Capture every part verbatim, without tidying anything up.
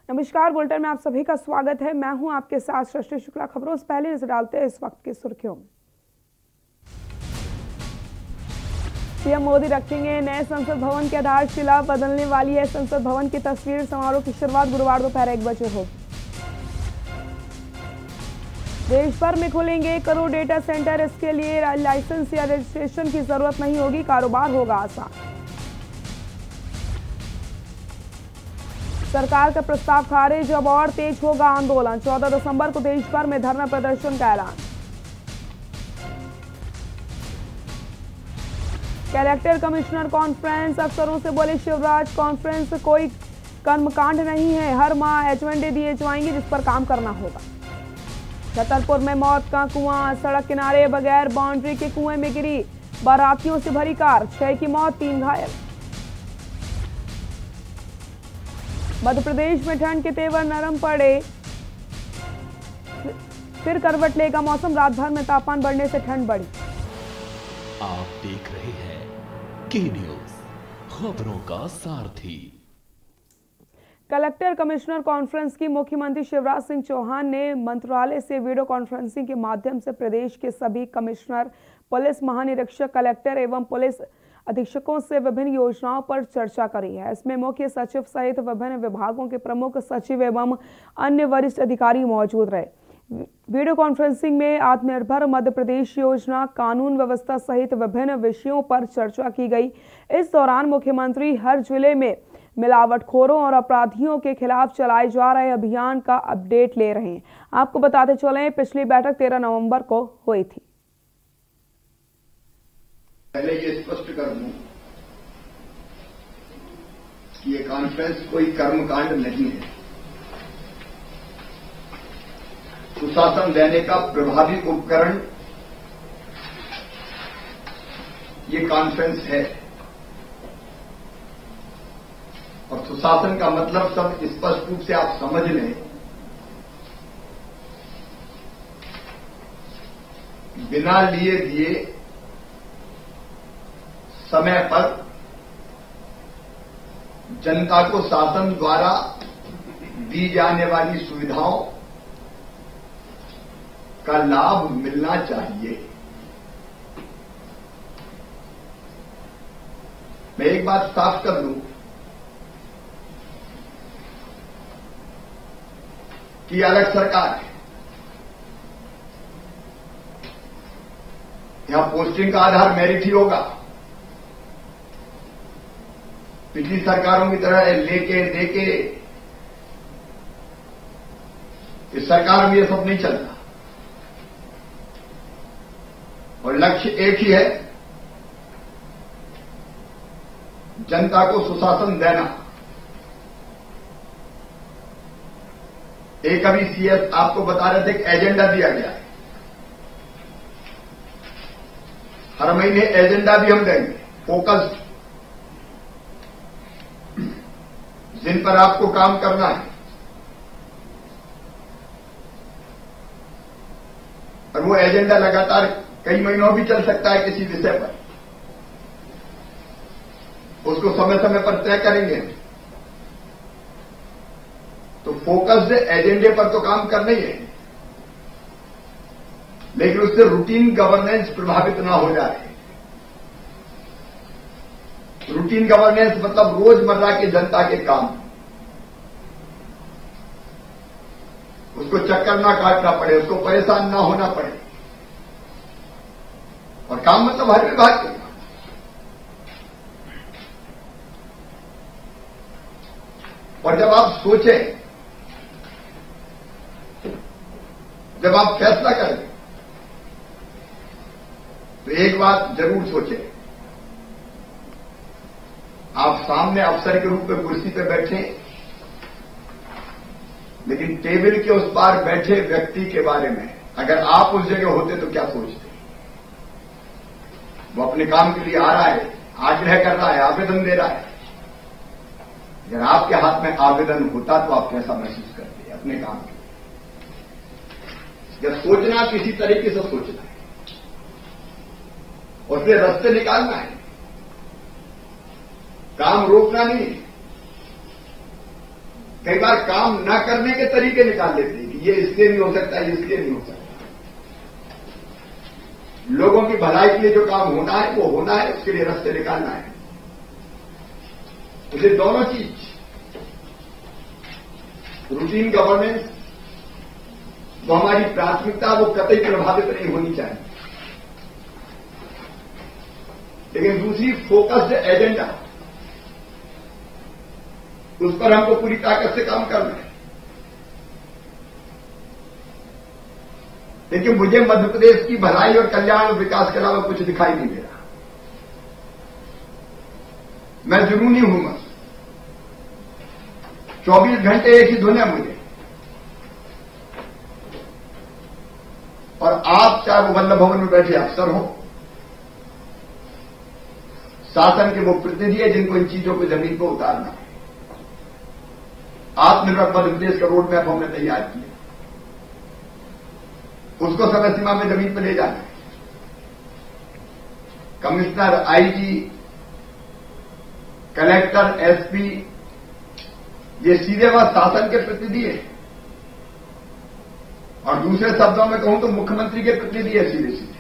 नमस्कार, बुलेटिन में आप सभी का स्वागत है। मैं हूं आपके साथ सृष्टि शुक्ला। खबरों से पहले नजर डालते हैं इस वक्त की सुर्खियों। पीएम मोदी रखेंगे नए संसद भवन की आधारशिला, बदलने वाली है संसद भवन की तस्वीर। समारोह की शुरुआत गुरुवार दोपहर एक बजे होगी। देश भर में खुलेंगे करोड़ डेटा सेंटर, इसके लिए लाइसेंस या रजिस्ट्रेशन की जरूरत नहीं होगी, कारोबार होगा आसान। सरकार का प्रस्ताव खारिज, अब और तेज होगा आंदोलन। चौदह दिसंबर को देश भर में धरना प्रदर्शन का ऐलान। कलेक्टर कमिश्नर कॉन्फ्रेंस, अफसरों से बोले शिवराज, कॉन्फ्रेंस कोई कर्मकांड नहीं है, हर माह एजेंडे दिए जाएंगे जिस पर काम करना होगा। छतरपुर में मौत का कुआं, सड़क किनारे बगैर बाउंड्री के कुएं में गिरी बारातियों से भरी कार, छह की मौत, तीन घायल। मध्य प्रदेश में ठंड के तेवर नरम पड़े, फिर करवट लेगा मौसम। रात भर में तापमान बढ़ने से ठंड बढ़ी। आप देख रहे हैं के न्यूज, खबरों का सारथी। कलेक्टर कमिश्नर कॉन्फ्रेंस की मुख्यमंत्री शिवराज सिंह चौहान ने मंत्रालय से वीडियो कॉन्फ्रेंसिंग के माध्यम से प्रदेश के सभी कमिश्नर, पुलिस महानिरीक्षक, कलेक्टर एवं पुलिस अधीक्षकों से विभिन्न योजनाओं पर चर्चा करी है। इसमें मुख्य सचिव सहित विभिन्न विभागों के प्रमुख सचिव एवं अन्य वरिष्ठ अधिकारी मौजूद रहे। वीडियो कॉन्फ्रेंसिंग में आत्मनिर्भर मध्य प्रदेश योजना, कानून व्यवस्था सहित विभिन्न विषयों पर चर्चा की गई। इस दौरान मुख्यमंत्री हर जिले में मिलावटखोरों और अपराधियों के खिलाफ चलाए जा रहे अभियान का अपडेट ले रहे हैं। आपको बताते चले, पिछली बैठक तेरह नवंबर को हुई थी। पहले ये स्पष्ट कर दूं कि ये कॉन्फ्रेंस कोई कर्मकांड नहीं है। सुशासन देने का प्रभावी उपकरण ये कॉन्फ्रेंस है। और सुशासन का मतलब सब स्पष्ट रूप से आप समझ लें। बिना लिए दिए समय पर जनता को शासन द्वारा दी जाने वाली सुविधाओं का लाभ मिलना चाहिए। मैं एक बात साफ कर दूं कि अलग सरकार है, यहां पोस्टिंग का आधार मेरिट ही होगा। पिछली सरकारों की तरह लेके देके इस सरकार में ये सब नहीं चलता। और लक्ष्य एक ही है, जनता को सुशासन देना। एक अभी सीएस आपको बता रहे थे कि एजेंडा दिया गया है। हर महीने एजेंडा भी हम देंगे, फोकस जिन पर आपको काम करना है। और वो एजेंडा लगातार कई महीनों भी चल सकता है किसी विषय पर, उसको समय समय पर तय करेंगे। तो फोकस्ड एजेंडे पर तो काम करना ही है, लेकिन उससे रूटीन गवर्नेंस प्रभावित ना हो जाए। रूटीन गवर्नेंस मतलब रोजमर्रा के जनता के काम, उसको चक्कर ना काटना पड़े, उसको परेशान ना होना पड़े। और काम मतलब हर विभाग के। और जब आप सोचें, जब आप फैसला करें, तो एक बात जरूर सोचें। आप सामने अफसर के रूप में कुर्सी पे बैठे, लेकिन टेबल के उस पार बैठे व्यक्ति के बारे में अगर आप उस जगह होते तो क्या सोचते? वो अपने काम के लिए आ रहा है, आग्रह कर रहा है, आवेदन दे रहा है। अगर आपके हाथ में आवेदन होता तो आप कैसा महसूस करते अपने काम के लिए? जब सोचना किसी तरीके से सोचना है, और फिर रास्ते निकालना है, काम रोकना नहीं। कई बार काम न करने के तरीके निकाल लेते हैं कि ये इसलिए नहीं हो सकता, ये इसलिए नहीं हो सकता। लोगों की भलाई के लिए जो काम होना है वो होना है, उसके लिए रास्ते निकालना है। मुझे दोनों चीज, रूटीन गवर्नेंस वो हमारी प्राथमिकता, वो कतई प्रभावित नहीं होनी चाहिए, लेकिन दूसरी फोकस्ड एजेंडा, उस पर हमको पूरी ताकत से काम करना है। लेकिन मुझे मध्य प्रदेश की भलाई और कल्याण और विकास के अलावा कुछ दिखाई नहीं दे रहा। मैं जुनूनी हूं, मैं चौबीस घंटे एक ही धुन है मुझे, और आप चाहे वो वल्लभ भवन में बैठे अफसर हो, शासन के वो प्रतिनिधि है जिनको इन चीजों को जमीन पर उतारना है। आत्मनिर्भर मध्य प्रदेश का रोड मैप हमने तैयार किया, उसको समय सीमा में जमीन पर ले जाना है। कमिश्नर, आईजी, कलेक्टर, एसपी, ये सीधे वह शासन के प्रतिनिधि है, और दूसरे शब्दों में कहूं तो मुख्यमंत्री के प्रतिनिधि है सीधे सीधे।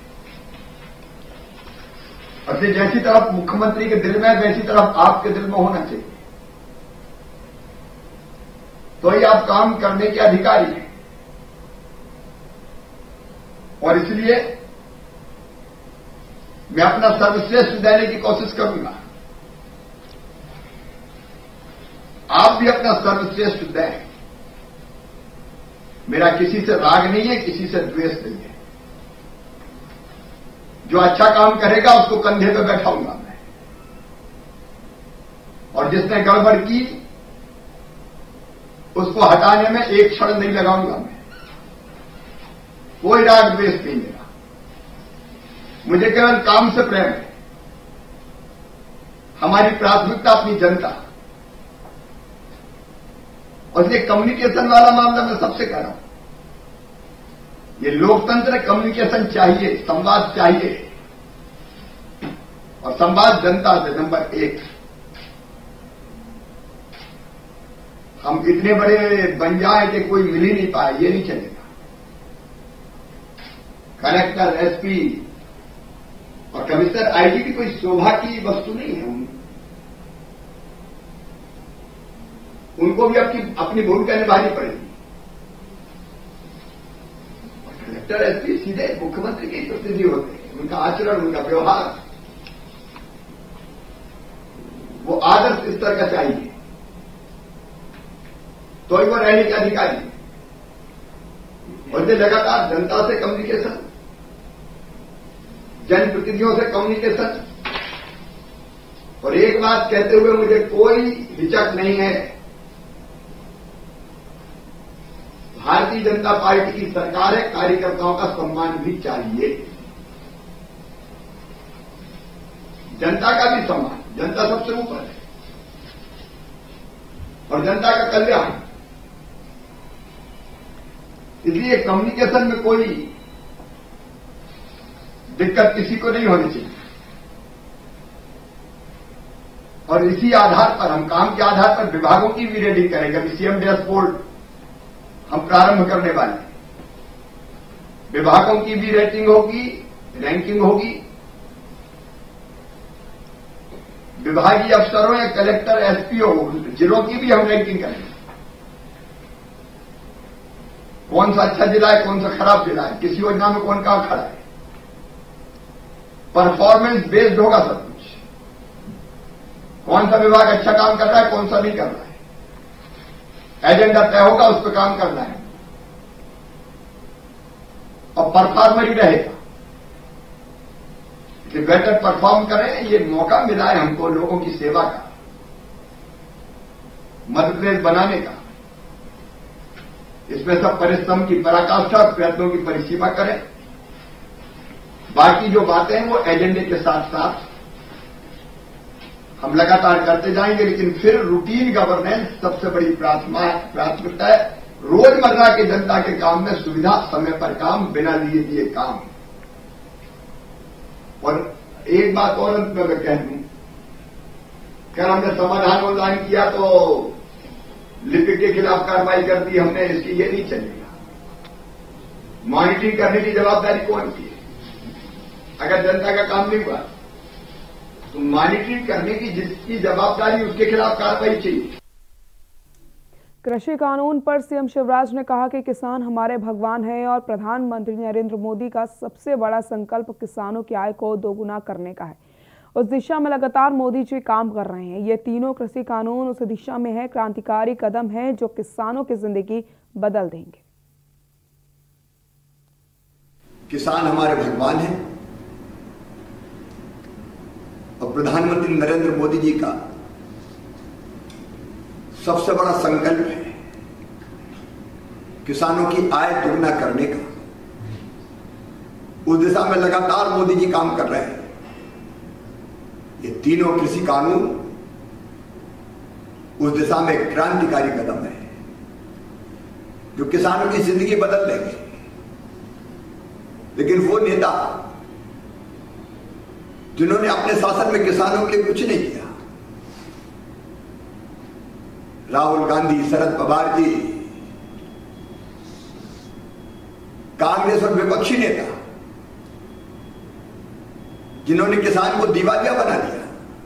और फिर जैसी तरफ मुख्यमंत्री के दिल में है, वैसी तरफ आपके दिल में होना चाहिए, तो ही आप काम करने के अधिकारी हैं। और इसलिए मैं अपना सर्वश्रेष्ठ देने की कोशिश करूंगा, आप भी अपना सर्वश्रेष्ठ दें। मेरा किसी से राग नहीं है, किसी से द्वेष नहीं है। जो अच्छा काम करेगा उसको कंधे पे बैठाऊंगा मैं, और जिसने गड़बड़ की उसको हटाने में एक क्षण नहीं लगाऊंगा मैं। कोई राग द्वेष नहीं मेरा, मुझे केवल काम से प्रेम है। हमारी प्राथमिकता अपनी जनता, और ये कम्युनिकेशन वाला मामला मैं सबसे कह रहा हूं, ये लोकतंत्र, कम्युनिकेशन चाहिए, संवाद चाहिए, और संवाद जनता से नंबर एक। हम इतने बड़े बन जाए कि कोई मिल ही नहीं पाए, ये नहीं चलेगा। कलेक्टर, एसपी और कमिश्नर, आईजी की कोई शोभा की वस्तु नहीं है। उनको भी अपनी अपनी भूमिका निभानी पड़ेगी। कलेक्टर, एसपी सीधे मुख्यमंत्री के प्रतिनिधि होते हैं, उनका आचरण, उनका व्यवहार वो आदर्श स्तर का चाहिए, तो ही वो रहने के अधिकारी। और ये लगातार जनता से कम्युनिकेशन, जनप्रतिनिधियों से कम्युनिकेशन, और एक बात कहते हुए मुझे कोई हिचक नहीं है, भारतीय जनता पार्टी की सरकार है, कार्यकर्ताओं का सम्मान भी चाहिए, जनता का भी सम्मान। जनता सबसे ऊपर है, और जनता का कल्याण। इसलिए कम्युनिकेशन में कोई दिक्कत किसी को नहीं होनी चाहिए, और इसी आधार पर हम काम के आधार पर विभागों की भी रेटिंग करेंगे। अभी सीएम डैशबोर्ड हम प्रारंभ करने वाले हैं, विभागों की भी रेटिंग होगी, रैंकिंग होगी। विभागीय अफसरों या कलेक्टर, एसपीओ, जिलों की भी हम रैंकिंग करेंगे। कौन सा अच्छा जिला है, कौन सा खराब जिला है, किसी योजना में कौन कहां खड़ा है। परफॉर्मेंस बेस्ड होगा सब कुछ, कौन सा विभाग अच्छा काम कर रहा है, कौन सा नहीं कर रहा है। एजेंडा तय होगा, उस पर काम करना है, और परफॉर्मर ही रहेगा कि बेटर परफॉर्म करें। ये मौका मिला है हमको लोगों की सेवा का, मध्य प्रदेश बनाने का। इसमें सब परिश्रम की पराकाष्ठा, प्रयत्नों की परिसीमा करें। बाकी जो बातें हैं वो एजेंडे के साथ साथ हम लगातार करते जाएंगे, लेकिन फिर रूटीन गवर्नेंस सबसे बड़ी प्राथमिकता है। रोजमर्रा के जनता के काम में सुविधा, समय पर काम, बिना लिए दिए काम। और एक बात और अंत में मैं कह दूं, क्या हमने समाधान ऑनलाइन किया तो लिपिक के खिलाफ कार्रवाई कर दी हमने, इसकी ये नहीं चलेगा। मॉनिटरिंग करने की जवाबदारी कौन की है? अगर जनता का काम नहीं हुआ तो मॉनिटरिंग करने की जिसकी जवाबदारी उसके खिलाफ कार्रवाई चाहिए। कृषि कानून पर सीएम शिवराज ने कहा कि किसान हमारे भगवान हैं और प्रधानमंत्री नरेंद्र मोदी का सबसे बड़ा संकल्प किसानों की आय को दोगुना करने का है। उस दिशा में लगातार मोदी जी काम कर रहे हैं। ये तीनों कृषि कानून उस दिशा में है, क्रांतिकारी कदम है जो किसानों की जिंदगी बदल देंगे। किसान हमारे भगवान हैं और प्रधानमंत्री नरेंद्र मोदी जी का सबसे बड़ा संकल्प है किसानों की आय दोगुना करने का। उस दिशा में लगातार मोदी जी काम कर रहे हैं। ये तीनों कृषि कानून उस दिशा में क्रांतिकारी कदम है जो किसानों की जिंदगी बदल देंगे। लेकिन वो नेता जिन्होंने अपने शासन में किसानों के लिए कुछ नहीं किया, राहुल गांधी, शरद पवार जी, कांग्रेस और विपक्षी नेता जिन्होंने किसान को दिवालिया बना दिया,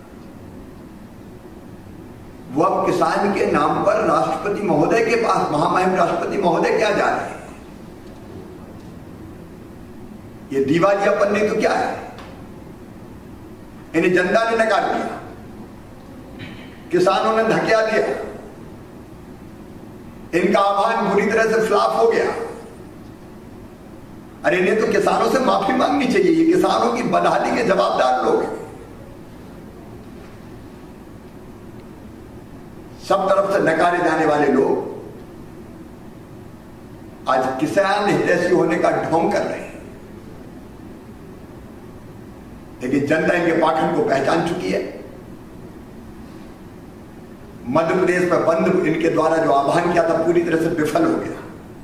वो अब किसान के नाम पर राष्ट्रपति महोदय के पास, महामहिम राष्ट्रपति महोदय क्या जा रहे हैं। ये दिवालियापन नहीं तो क्या है? इन्हें जनता ने नकार दिया, किसानों ने धकेला दिया, इनका आह्वान बुरी तरह से फ्लॉप हो गया। अरे इन्हें तो किसानों से माफी मांगनी चाहिए। ये किसानों की बदहाली के जवाबदार लोग हैं। सब तरफ से नकारे जाने वाले लोग आज किसान हितैषी होने का ढोंग कर रहे हैं। लेकिन जनता इनके पाखंड को पहचान चुकी है। मध्य प्रदेश में बंद इनके द्वारा जो आह्वान किया था पूरी तरह से विफल हो गया।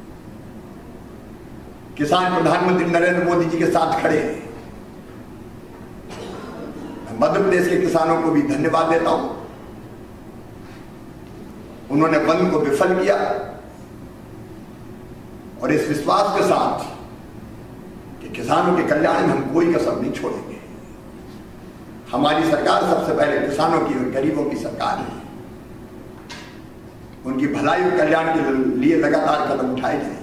किसान प्रधानमंत्री नरेंद्र मोदी जी के साथ खड़े हैं। मैं मध्य प्रदेश के किसानों को भी धन्यवाद देता हूं। उन्होंने बंद को विफल किया और इस विश्वास के साथ कि किसानों के कल्याण में हम कोई कसर नहीं छोड़ेंगे। हमारी सरकार सबसे पहले किसानों की और गरीबों की सरकार है। उनकी भलाई और कल्याण के लिए लगातार कदम उठाए जाएंगे।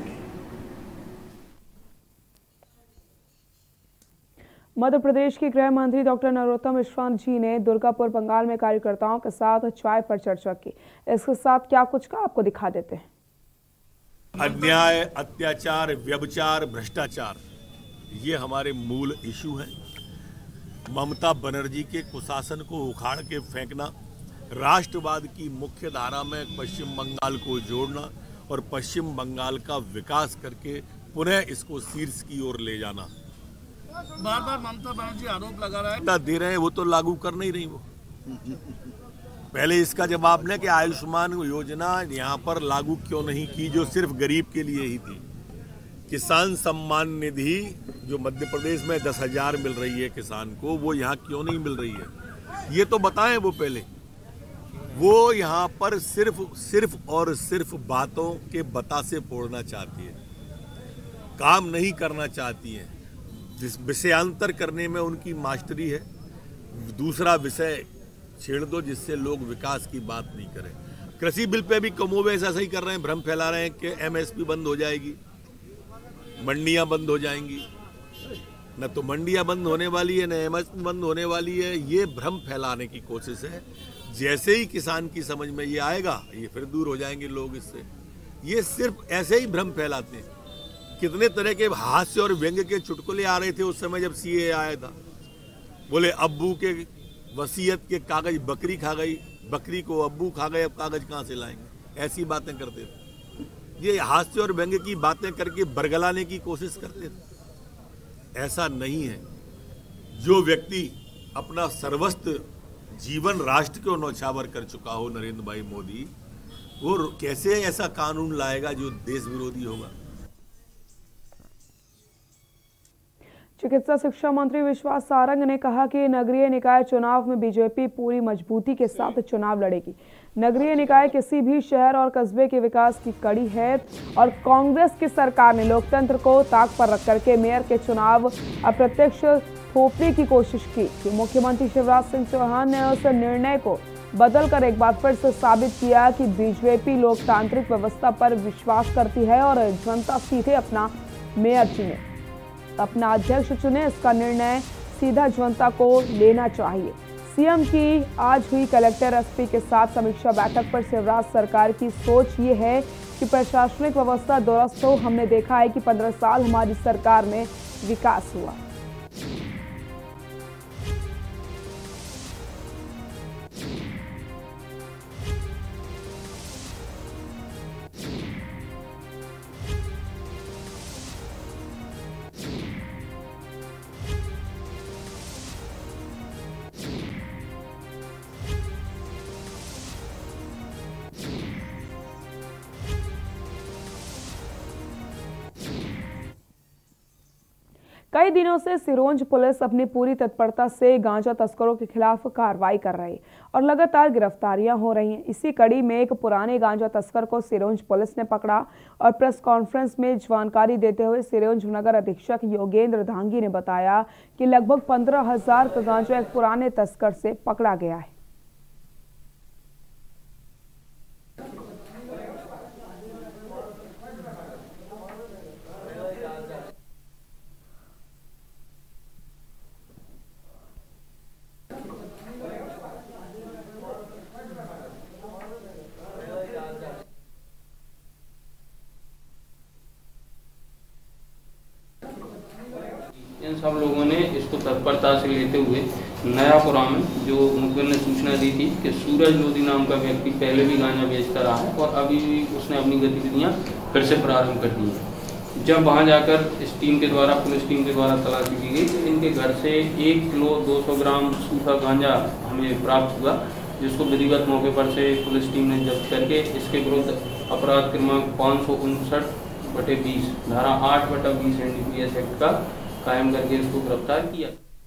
मध्य प्रदेश के गृह मंत्री डॉक्टर नरोत्तम मिश्रा जी ने दुर्गापुर बंगाल में कार्यकर्ताओं के साथ चाय पर चर्चा की। इसके साथ क्या कुछ का आपको दिखा देते हैं। अन्याय, अत्याचार, व्यभिचार, भ्रष्टाचार, ये हमारे मूल इशू हैं। ममता बनर्जी के कुशासन को उखाड़ के फेंकना, राष्ट्रवाद की मुख्य धारा में पश्चिम बंगाल को जोड़ना और पश्चिम बंगाल का विकास करके पुनः इसको शीर्ष की ओर ले जाना। बार बार ममता बनर्जी आरोप लगा रहा है, दे रहे हैं, वो तो लागू कर नहीं रही। वो पहले इसका जवाब ने कि आयुष्मान योजना यहाँ पर लागू क्यों नहीं की, जो सिर्फ गरीब के लिए ही थी। किसान सम्मान निधि जो मध्य प्रदेश में दस हजार मिल रही है किसान को, वो यहाँ क्यों नहीं मिल रही है, ये तो बताएं। वो पहले वो यहाँ पर सिर्फ सिर्फ और सिर्फ बातों के बतासे फोड़ना चाहती है, काम नहीं करना चाहती है। जिस विषयांतर करने में उनकी मास्टरी है। दूसरा विषय छेड़ दो जिससे लोग विकास की बात नहीं करें। कृषि बिल पे भी कमोबेश ऐसा ही कर रहे हैं, भ्रम फैला रहे हैं कि एमएसपी बंद हो जाएगी, मंडियां बंद हो जाएंगी। न तो मंडियां बंद होने वाली है, न एमएसपी बंद होने वाली है। ये भ्रम फैलाने की कोशिश है। जैसे ही किसान की समझ में ये आएगा, ये फिर दूर हो जाएंगे लोग इससे। ये सिर्फ ऐसे ही भ्रम फैलाते हैं। कितने तरह के हास्य और व्यंग्य के चुटकुले आ रहे थे उस समय जब सीए आया था। बोले अब्बू के वसीयत के कागज बकरी खा गई, बकरी को अब्बू खा गए, अब कागज कहाँ से लाएंगे। ऐसी बातें करते थे। ये हास्य और व्यंग्य की बातें करके बरगलाने की कोशिश करते थे। ऐसा नहीं है। जो व्यक्ति अपना सर्वस्व जीवन राष्ट्र को नौछावर कर चुका हो, नरेंद्र भाई मोदी, वो कैसे ऐसा कानून लाएगा जो देश विरोधी होगा। चिकित्सा शिक्षा मंत्री विश्वास सारंग ने कहा कि नगरीय निकाय चुनाव में बीजेपी पूरी मजबूती के साथ चुनाव लड़ेगी। नगरीय निकाय किसी भी शहर और कस्बे के विकास की कड़ी है और कांग्रेस की सरकार ने लोकतंत्र को ताक पर रख करके मेयर के चुनाव अप्रत्यक्ष थोपने की कोशिश की कि मुख्यमंत्री शिवराज सिंह चौहान ने उस निर्णय को बदलकर एक बार फिर से साबित किया कि बीजेपी लोकतांत्रिक व्यवस्था पर विश्वास करती है और जनता सीधे अपना मेयर चुने, अपना अध्यक्ष चुने। इसका निर्णय सीधा जनता को लेना चाहिए। सीएम की आज हुई कलेक्टर एसपी के साथ समीक्षा बैठक पर शिवराज सरकार की सोच ये है कि प्रशासनिक व्यवस्था दुरुस्त हो। हमने देखा है कि पंद्रह साल हमारी सरकार में विकास हुआ। कई दिनों से सिरोंज पुलिस अपनी पूरी तत्परता से गांजा तस्करों के खिलाफ कार्रवाई कर रही और लगातार गिरफ्तारियां हो रही हैं। इसी कड़ी में एक पुराने गांजा तस्कर को सिरोंज पुलिस ने पकड़ा और प्रेस कॉन्फ्रेंस में जानकारी देते हुए सिरोंज नगर अधीक्षक योगेंद्र धांगी ने बताया कि लगभग पंद्रह हजार का गांजा एक पुराने तस्कर से पकड़ा गया है। इन सब लोगों ने इसको तत्परता से लेते हुए नयापुरा में जो मुखबिर ने सूचना दी थी कि सूरज लोधी नाम का व्यक्ति पहले भी गांजा बेचता रहा है और अभी भी उसने अपनी गतिविधियां फिर से प्रारंभ कर दी हैं। जब वहां जाकर इस टीम के द्वारा पुलिस टीम के द्वारा तलाशी की गई तो इनके घर से एक किलो दो सौ ग्राम सूखा गांजा हमें प्राप्त हुआ, जिसको विधिवत मौके पर से पुलिस टीम ने जब्त करके इसके विरुद्ध अपराध क्रमांक पाँच सौ उनसठ बटे बीस धारा आठ बटा बीस N D P S act का कायम करके इसको गिरफ्तार किया।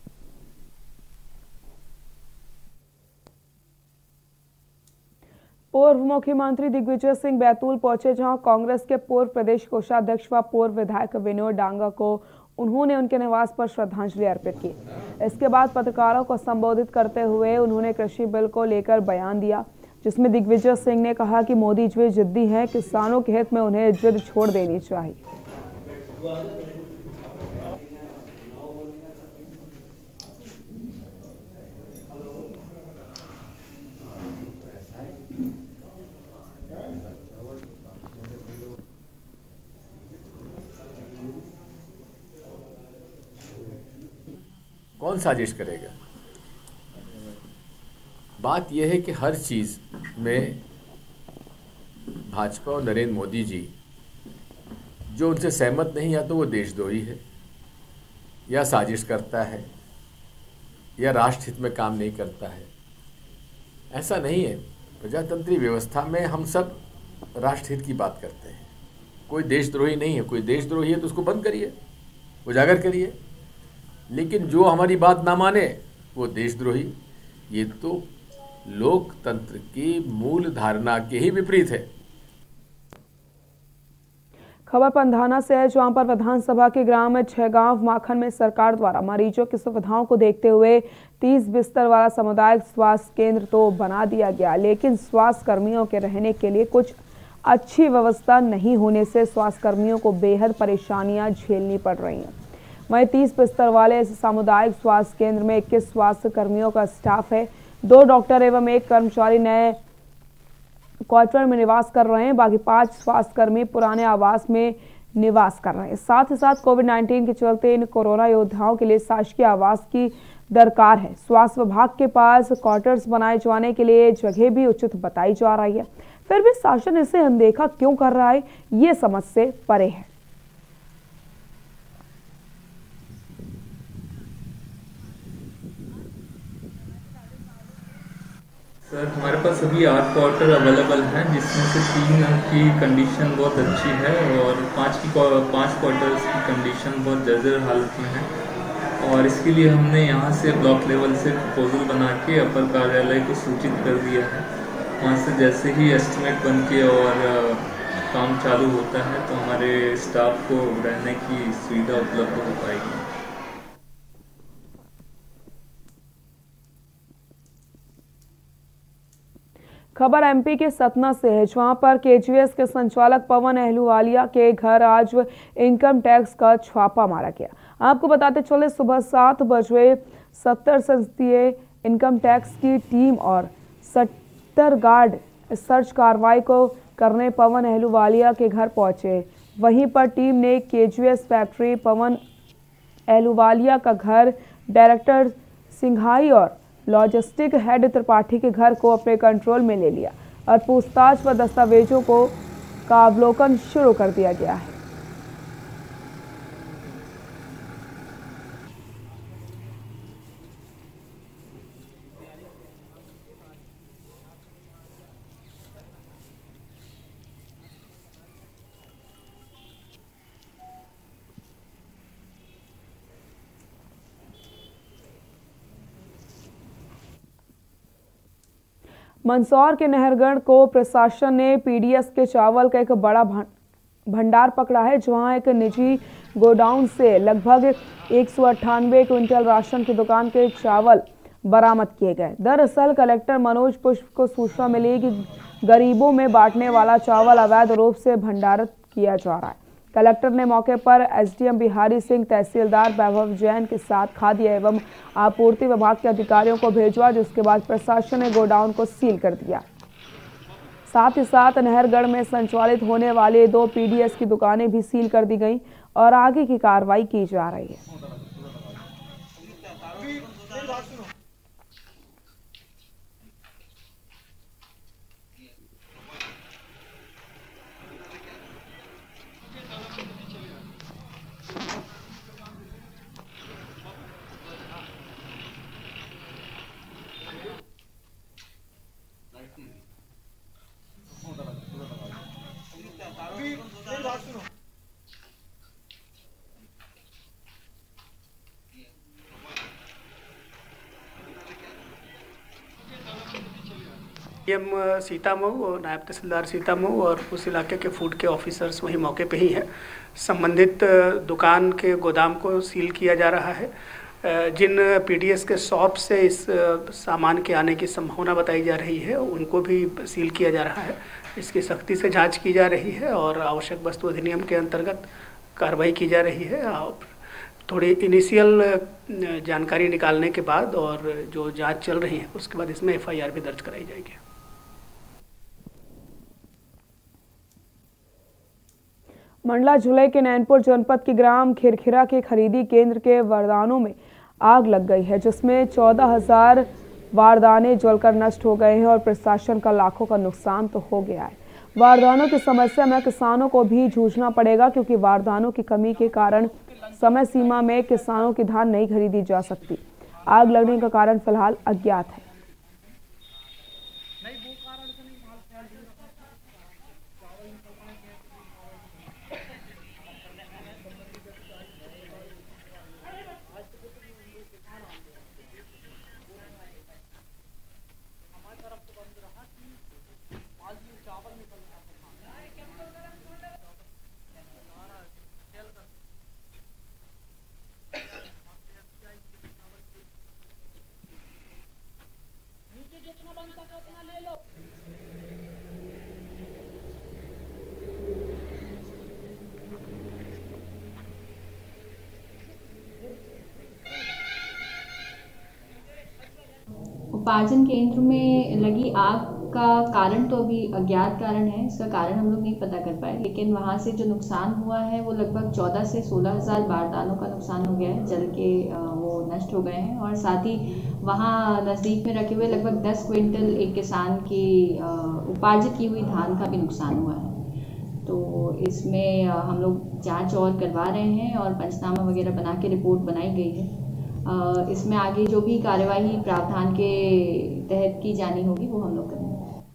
पूर्व मुख्यमंत्री दिग्विजय सिंह बैतूल पहुंचे, जहां कांग्रेस के पूर्व प्रदेश कोषाध्यक्ष व पूर्व विधायक विनोद डांगा को उन्होंने उनके निवास पर श्रद्धांजलि अर्पित की। इसके बाद पत्रकारों को संबोधित करते हुए उन्होंने कृषि बिल को लेकर बयान दिया, जिसमें दिग्विजय सिंह ने कहा कि मोदी जी जिद्दी हैं, किसानों के हित में उन्हें जिद छोड़ देनी चाहिए। कौन साजिश करेगा? बात यह है कि हर चीज़ में भाजपा और नरेंद्र मोदी जी जो उनसे सहमत नहीं, या तो वो देशद्रोही है, या साजिश करता है, या राष्ट्र हित में काम नहीं करता है। ऐसा नहीं है। प्रजातंत्री व्यवस्था में हम सब राष्ट्र हित की बात करते हैं। कोई देशद्रोही नहीं है। कोई देशद्रोही है तो उसको बंद करिए, उजागर करिए, लेकिन जो हमारी बात ना माने वो देशद्रोही। ये तो लोकतंत्र की मूल धारणा के ही विपरीत है। खबर पंधाना से है, जहां पर विधानसभा के ग्राम छहगांव माखन में सरकार द्वारा मरीजों की सुविधाओं को देखते हुए तीस बिस्तर वाला सामुदायिक स्वास्थ्य केंद्र तो बना दिया गया, लेकिन स्वास्थ्य कर्मियों के रहने के लिए कुछ अच्छी व्यवस्था नहीं होने से स्वास्थ्य कर्मियों को बेहद परेशानियां झेलनी पड़ रही हैं। वहीं तीस बिस्तर वाले इस सामुदायिक स्वास्थ्य केंद्र में इक्कीस स्वास्थ्य कर्मियों का स्टाफ है। दो डॉक्टर एवं एक कर्मचारी नए क्वार्टर में निवास कर रहे हैं, बाकी पांच स्वास्थ्य कर्मी पुराने आवास में निवास कर रहे हैं। साथ ही साथ कोविड नाइन्टीन के चलते इन कोरोना योद्धाओं के लिए शासकीय आवास की दरकार है। स्वास्थ्य विभाग के पास क्वार्टर्स बनाए जाने के लिए जगह भी उचित बताई जा रही है, फिर भी शासन इसे अनदेखा क्यों कर रहा है, ये समझ से परे है। सर, हमारे पास अभी आठ क्वार्टर अवेलेबल हैं, जिसमें से तीन की कंडीशन बहुत अच्छी है और पाँच की पाँच क्वार्टर्स की कंडीशन बहुत जर्जर हालत में है। और इसके लिए हमने यहाँ से ब्लॉक लेवल से प्रपोजल बना के अपर कार्यालय को सूचित कर दिया है वहाँ से जैसे ही एस्टिमेट बन के और काम चालू होता है तो हमारे स्टाफ को रहने की सुविधा उपलब्ध हो पाएगी। खबर एमपी के सतना से है, जहां पर केजीएस के संचालक पवन अहलूवालिया के घर आज इनकम टैक्स का छापा मारा गया। आपको बताते चले, सुबह सात बजे सत्तर संसदीय इनकम टैक्स की टीम और सत्तर गार्ड सर्च कार्रवाई को करने पवन अहलूवालिया के घर पहुंचे। वहीं पर टीम ने केजीएस फैक्ट्री, पवन अहलूवालिया का घर, डायरेक्टर सिंघाई और लॉजिस्टिक हेड त्रिपाठी के घर को अपने कंट्रोल में ले लिया और पूछताछ व दस्तावेजों को का अवलोकन शुरू कर दिया गया है। मंदसौर के नहरगढ़ को प्रशासन ने पीडीएस के चावल का एक बड़ा भंडार पकड़ा है, जहां एक निजी गोडाउन से लगभग एक सौ अट्ठानवे क्विंटल राशन की दुकान के चावल बरामद किए गए। दरअसल कलेक्टर मनोज पुष्प को सूचना मिली कि गरीबों में बांटने वाला चावल अवैध रूप से भंडारित किया जा रहा है। कलेक्टर ने मौके पर एसडीएम बिहारी सिंह, तहसीलदार वैभव जैन के साथ खाद्य एवं आपूर्ति विभाग के अधिकारियों को भेजवा, जिसके बाद प्रशासन ने गोडाउन को सील कर दिया। साथ ही साथ नहरगढ़ में संचालित होने वाले दो पीडीएस की दुकानें भी सील कर दी गई और आगे की कार्रवाई की जा रही है। एम सीतामऊ और नायब तहसीलदार सीतामऊ और उस इलाके के फूड के ऑफिसर्स वहीं मौके पे ही हैं। संबंधित दुकान के गोदाम को सील किया जा रहा है। जिन पीडीएस के शॉप से इस सामान के आने की संभावना बताई जा रही है उनको भी सील किया जा रहा है। इसकी सख्ती से जांच की जा रही है और आवश्यक वस्तु अधिनियम के अंतर्गत कार्रवाई की जा रही है। और थोड़ी इनिशियल जानकारी निकालने के बाद और जो जांच चल रही है उसके बाद इसमें एफ आई आर भी दर्ज कराई जाएगी। मंडला जिले के नैनपुर जनपद के ग्राम खिरखिरा के खरीदी केंद्र के वरदानों में आग लग गई है, जिसमें चौदह हजार वारदाने जलकर नष्ट हो गए हैं और प्रशासन का लाखों का नुकसान तो हो गया है। वारदानों की समस्या में किसानों को भी जूझना पड़ेगा, क्योंकि वारदानों की कमी के कारण समय सीमा में किसानों की धान नहीं खरीदी जा सकती। आग लगने का कारण फिलहाल अज्ञात है। उपार्जन केंद्र में लगी आग का कारण तो अभी अज्ञात कारण है, इसका कारण हम लोग नहीं पता कर पाए, लेकिन वहाँ से जो नुकसान हुआ है वो लगभग चौदह से सोलह हजार बारदानों का नुकसान हो गया है, जल के वो नष्ट हो गए हैं। और साथ ही वहाँ नज़दीक में रखे हुए लगभग दस क्विंटल एक किसान की उपार्जित की हुई धान का भी नुकसान हुआ है। तो इसमें हम लोग जाँच और करवा रहे हैं और पंचनामा वगैरह बना के रिपोर्ट बनाई गई है। इसमें आगे जो भी कार्यवाही प्रावधान के तहत की जानी होगी वो हम लोग करेंगे।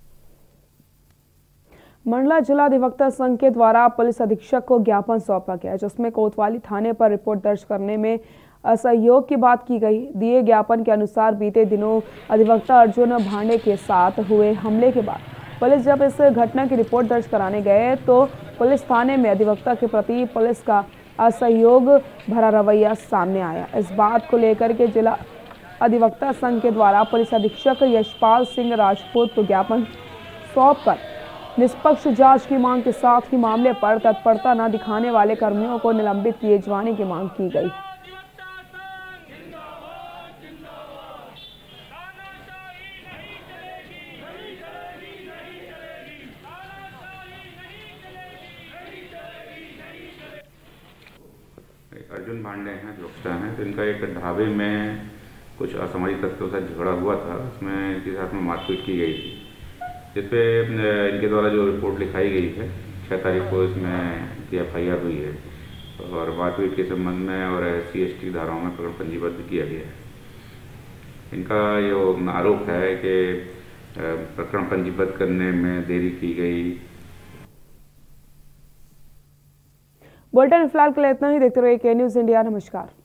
मंडला जिला अधिवक्ता संघ के द्वारा पुलिस अधीक्षक को ज्ञापन सौंपा गया, जिसमें कोतवाली थाने पर रिपोर्ट दर्ज करने में असहयोग की बात की गई। दिए ज्ञापन के अनुसार बीते दिनों अधिवक्ता अर्जुन भांडे के साथ हुए हमले के बाद पुलिस जब इस घटना की रिपोर्ट दर्ज कराने गए तो पुलिस थाने में अधिवक्ता के प्रति पुलिस का असहयोग भरा रवैया सामने आया। इस बात को लेकर के जिला अधिवक्ता संघ के द्वारा पुलिस अधीक्षक यशपाल सिंह राजपूत को ज्ञापन सौंपकर निष्पक्ष जांच की मांग के साथ ही मामले पर तत्परता न दिखाने वाले कर्मियों को निलंबित किए जाने की मांग की गई। अर्जुन भांडे हैं, अधिवक्ता हैं, तो इनका एक ढाबे में कुछ असामाजिक तत्वों से झगड़ा हुआ था। उसमें इनके साथ में मारपीट की गई थी, जिसपे इनके द्वारा जो रिपोर्ट लिखाई गई है छः तारीख को इसमें की एफ आई आर हुई है और मारपीट के संबंध में और एस सी एस टी धाराओं में प्रकरण पंजीबद्ध किया गया है। इनका ये आरोप है कि प्रकरण पंजीबद्ध करने में देरी की गई। बुलेटिन फिलहाल के लिए इतना ही। देखते रहिए के न्यूज़ इंडिया। नमस्कार।